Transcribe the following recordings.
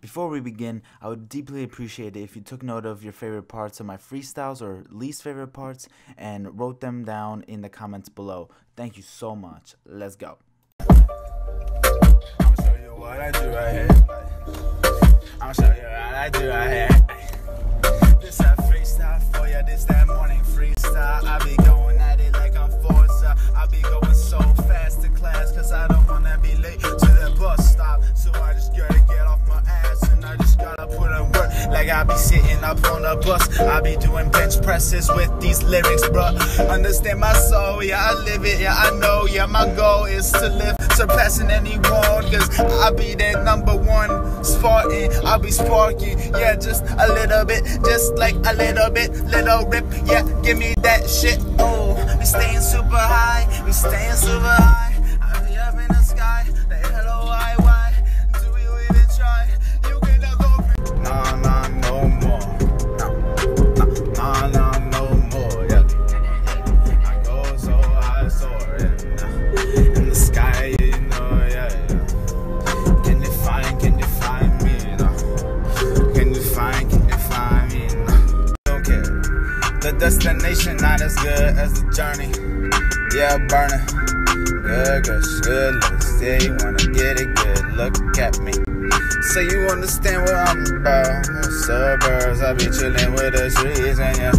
Before we begin, I would deeply appreciate it if you took note of your favorite parts of my freestyles or least favorite parts and wrote them down in the comments below. Thank you so much. Let's go. I'ma show you what I do right here. I'ma show you what I do right here. This that freestyle for ya, this that morning freestyle. I be going at it like I'm Forza. I be going so fast to class, cause I don't wanna be late to the bus stop. So I just gotta get off my ass and I just gotta put in work. Like I be sitting up on the bus, I be doing bench presses with these lyrics, bruh. Understand my soul, yeah, I live it, yeah, I know, yeah, my goal is to live surpassing anyone, cause I be that #1 Spartan, I be sparking, yeah, just a little bit, just like a little bit, little rip, yeah, give me that shit. Oh, we staying super high, we staying super high, I be up in the sky, the L-O-I-Y, do you even try, you can go, nah, nah, no more, nah, nah, no more, yeah, I go so high, soaring, in the sky, you know, yeah, can you find me, no, can you find me, no, don't care, the destination not as good as the journey, yeah, burning, good looks, yeah, you wanna get it good, look at me, so you understand what I'm about, suburbs, I be chilling with the trees, and yeah,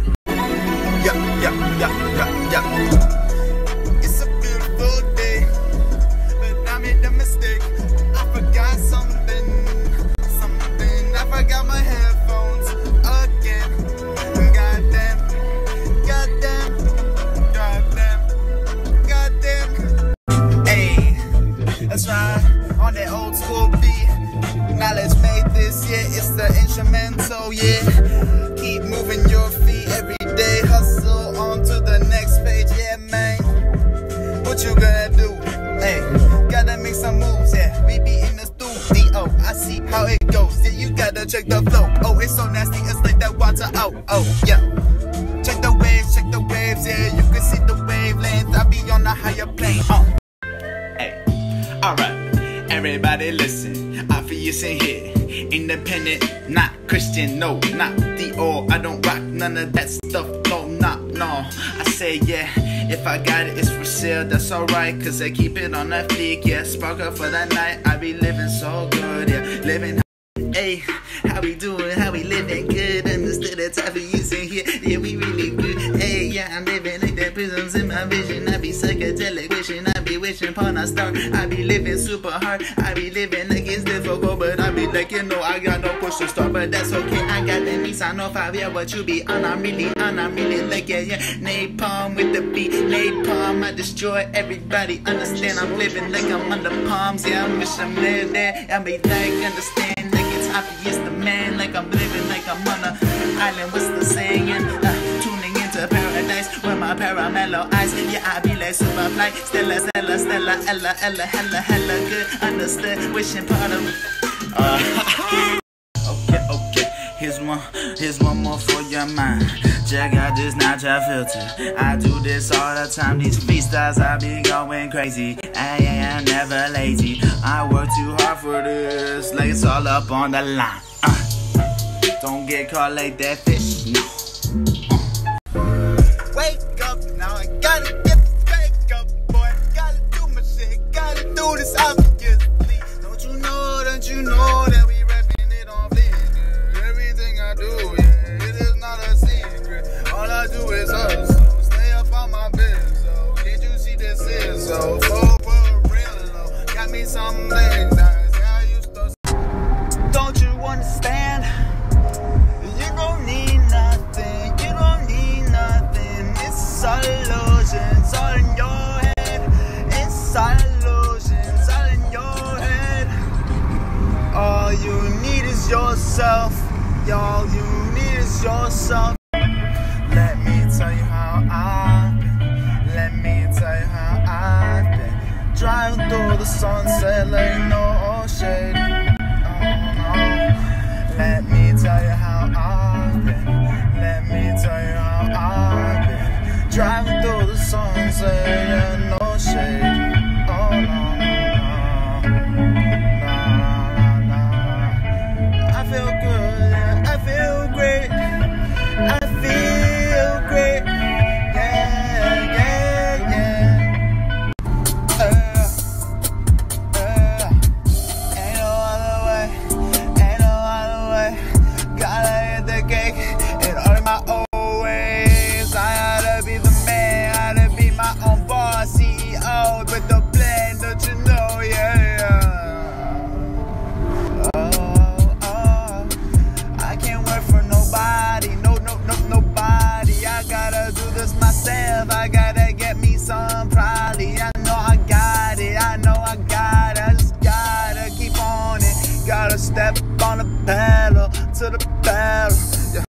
it's a beautiful day, but I made a mistake, I forgot something, I forgot my headphones, again, goddamn, hey, that's right, on that old school beat, knowledge made this, yeah, it's the instrumental, yeah, keep moving your feet every day, hustle on to the next page, yeah, man, what you gonna do, hey, gotta make some moves, yeah, we be in the studio, I see how it goes, yeah, you gotta check the flow, oh, it's so nasty, it's like that water, oh, yeah, check the waves, yeah, you can see the wavelength, I be on a higher plane, hey, alright, everybody listen, I feel you sing here, independent, not Christian, no, not Dior, I don't rock none of that stuff, no, I say yeah, if I got it, it's for sale, that's alright, cause I keep it on that fleek, yeah, sparkle for that night, I be living so good, yeah, living, hey, how we doing, how we living good, understood the type of using here, yeah, we really good, hey, yeah, I'm living like that prisms in my vision, I be psychedelic wishing, I be wishing upon a star, I be living super hard, I be living like it's difficult, but I be like, you know, I got no push to start, but that's okay, I got the Nissan on 5, yeah, what you be on, I'm really like, yeah, napalm with the beat, napalm, I destroy everybody, understand, I'm living like I'm under palms, yeah, I wish I'm there, I be like, understand, like it's obvious the man, like I'm living like I'm on an island, what's the saying, tuning into paradise with my paramellow eyes, yeah, I be like super fly, Stella, Ella, hella good, understood, wishing part of okay, here's one more for your mind, check out this Snapchat filter, I do this all the time, these freestyles, I be going crazy, I'm never lazy, I work too hard for this, like it's all up on the line, don't get caught like that fish, no, wake up, now I gotta get back up, boy, gotta do my shit, gotta do this obviously, don't you know that we repping it on fleek, everything I do, yeah, it is not a secret, all I do is hustle, stay up on my biz, so can't you see this is so, for real, low, got me some things, I used to, don't you understand, you don't need nothing, it's all illusions, all in your head, it's all illusions, all in your head, all you need is yourself, all you need is yourself, let me tell you how I've been, let me tell you how I've been, driving through the sunset, letting no shade, oh no, let me tell you how I've been, let me tell you how I've been, driving through the sunset, yeah, no shade, oh no, step on the pedal to the pedal. Yeah.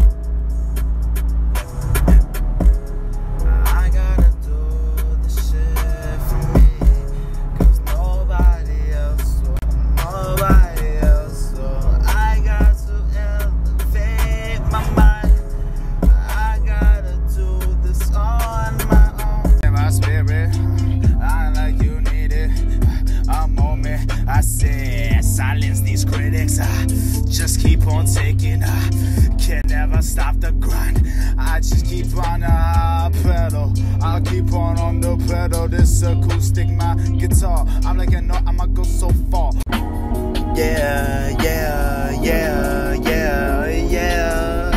I gotta do this shit for me, 'cause nobody else will, nobody else will. I got to elevate my mind. I gotta do this on my own. In my spirit, I like you need it. A moment, I say, silence these critics. Just keep on taking. Can never stop the grind. I just keep on pedal. I'll keep on the pedal. This acoustic, my guitar. I'm like, you know, I'ma go so far. Yeah, yeah, yeah, yeah, yeah.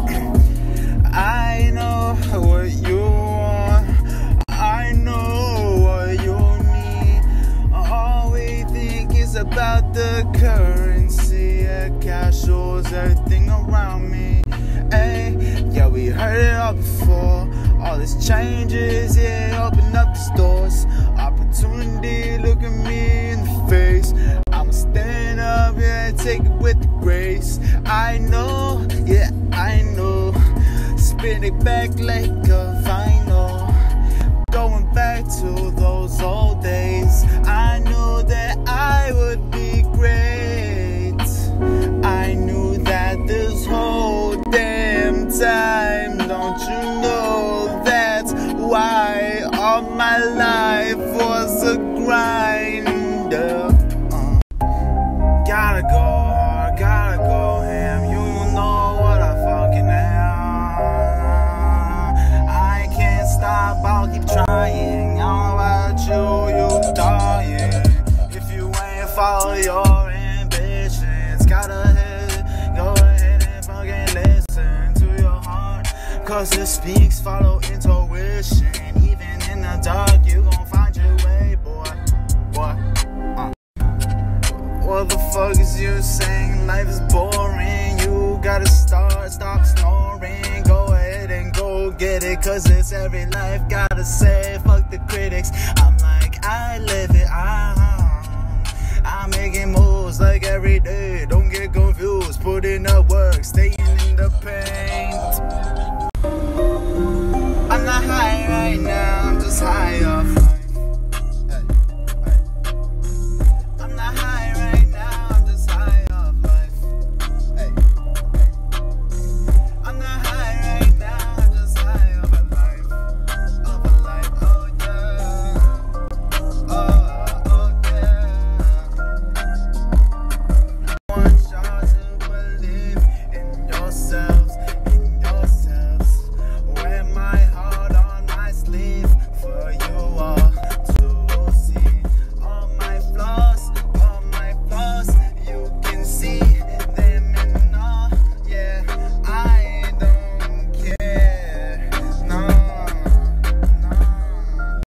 I know what you want. I know what you need. All we think is about the currency. Yeah, cash rules everything around me. Hey, yeah, we heard it all before. All this changes, yeah, open up these doors. Opportunity, look at me in the face. I'ma stand up, yeah, take it with grace. I know, yeah, I know. Spin it back like a vinyl. Going back to those old days. I knew that I would be great. I knew that this whole damn time. Don't you know that's why all my life was a grind? Gotta go hard, gotta go ham. You know what I fucking am. I can't stop, I'll keep trying. All about you dying. If you ain't follow your ambitions, gotta go ahead and fucking listen to your heart, 'cause it speaks, follow intuition. Even in the dark, you gon' find your way, boy. What the fuck is you saying? Life is boring. You gotta stop snoring. Go ahead and go get it, 'cause it's every life. Gotta say, fuck the critics. I'm like, I live it. I'm making moves like every day. Don't get confused. Put in the work, staying independent.